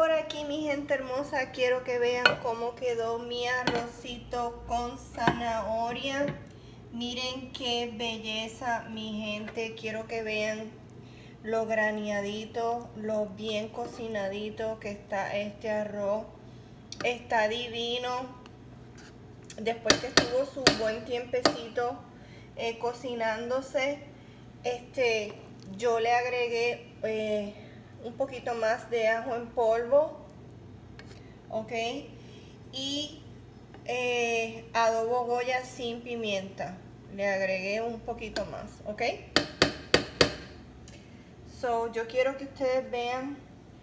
por aquí, mi gente hermosa. Quiero que vean cómo quedó mi arrocito con zanahoria. Miren qué belleza, mi gente. Quiero que vean lo graneadito, lo bien cocinadito que está este arroz. Está divino. Después que estuvo su buen tiempecito cocinándose, yo le agregué un poquito más de ajo en polvo, ok, y adobo Goya sin pimienta, le agregué un poquito más, ok. So, yo quiero que ustedes vean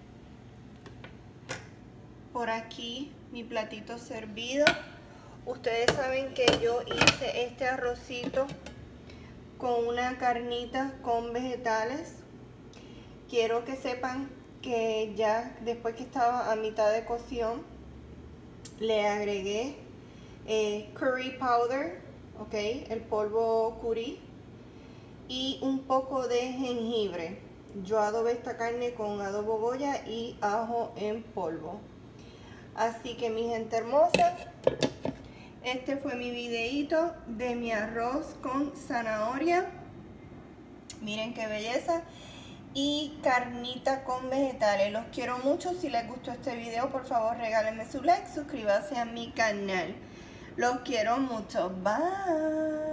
por aquí mi platito servido. Ustedes saben que yo hice este arrocito con una carnita con vegetales. Quiero que sepan que ya después que estaba a mitad de cocción, le agregué curry powder, ok, el polvo curry, y un poco de jengibre. Yo adobé esta carne con adobo Goya y ajo en polvo. Así que, mi gente hermosa, este fue mi videito de mi arroz con zanahoria. Miren qué belleza. Y carnita con vegetales. Los quiero mucho. Si les gustó este video, por favor regálenme su like, suscríbanse a mi canal. Los quiero mucho. Bye.